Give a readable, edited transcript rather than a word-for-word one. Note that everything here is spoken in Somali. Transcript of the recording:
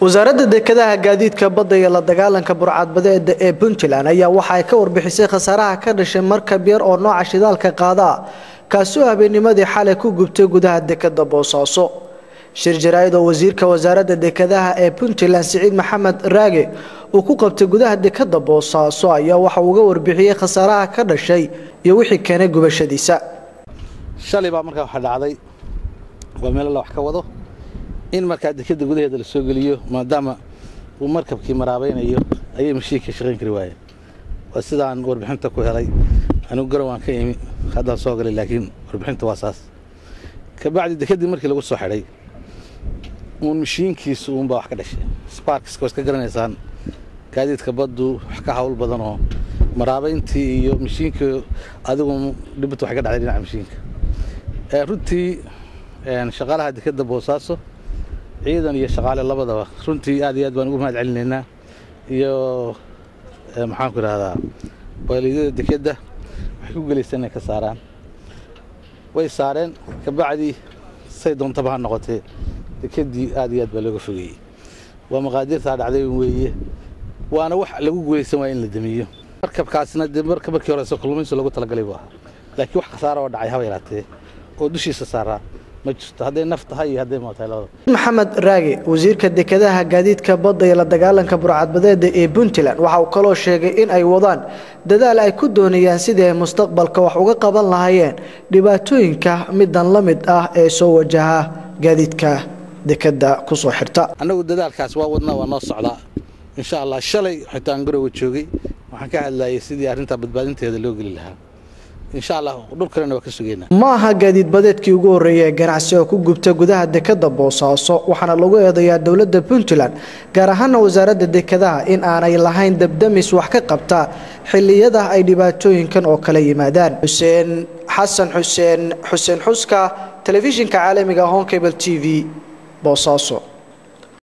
wasaaradda dekedaha gaadiidka badda iyo la dagaalanka burcadbadeeda ee Puntland ayaa waxa ay ka warbixisay khasaaraha ka dhashay markab yar oo nooca shidaalka qaada kaasoo habeennimadii xalay ku gubtay gudaha dekeda Boosaaso. shir jaraa'id oo wasiirka wasaaradda dekedaha ee Puntland Siciid Maxamed Raage uu ku qabtay gudaha dekeda Boosaaso ayaa waxa uu uga warbixiyay khasaaraha ka dhashay iyo wixii keenay gubashadiisa. shalay baa markaa waxa dhacday waa meel la wax ka wado in markaa dekeda gudaheeda la soo geliyo maadaama uu markabkii maraabaynayo ayay mashiinka shaqeyn kari waayeen waa sidaan warbixinta ku helay anigu garan waan ka imi hadda soo galay laakiin warbixinta waa saas ka bacdi dekadii markii lagu soo xidhay mashiinkiisu baa wax ka dhashay sparks ka garanaysaan gaadiidka baddu wax ka hawl badan oo maraabayntii iyo mashiinka adigu dhibto wax ka dhacday dhinaca mashiinka runtii shaqaalaha dekeda Boosaaso ciidan iyo shaqaale labadaba runtii aad iyo aad baan ugu mahad celinaynaa iyo maxaan ku raahdaa booliyada dekeda waxay ku galeysay inay ka saaraan way saareen ka bacdi say doontaba ha noqotee dekedii aad iyo aad baa looga fogeeyay waa maqaadirta dhacday weeye waana wax lagu guuleysan waa in la damiyo markabkaasna markii hore soo kulmayso lagu talagalay baa laakiin wax khasaaro oo dhacay haba yaraatee oo dushiisa saaraa ma jirto haday naftahay haday mootahay labada. Maxamed Raage wasiirka dekedaha gaadiidka badda iyo la dagaalanka burcadbadeeda ee Puntland waxa uu kaloo sheegay in ay wadaan dadaal ay ku doonayaan sidii ay mustaqbalka wax uga qaban lahaayeen dhibaatooyinka midan la mid ah ee soo wajaha gaadiidka dekeda ku soo xirta. anagu dadaalkaas waa wadnaa waa noo socdaa insha Allah shalay xitaa aan garow joogay waxaan ka hadlayay sidii arrinta badbaadinteeda loo gali lahaa insha Allah dhulkana waa ka sugeynaa. ma aha gaadiid badeedkii ugu horeeyay ganacsi oo ku gubtay gudaha dekeda Boosaaso waxaana lagu eedeeyaa dawladda Puntland gaar ahaan wasaaradda dekedaha in aanay lahayn dabdamis wax ka qabta xilliyada ay dhibaatooyinkan oo kala yimaadaan. Xuseen Xuska telefishinka caalamiga Home Cable TV Boosaaso.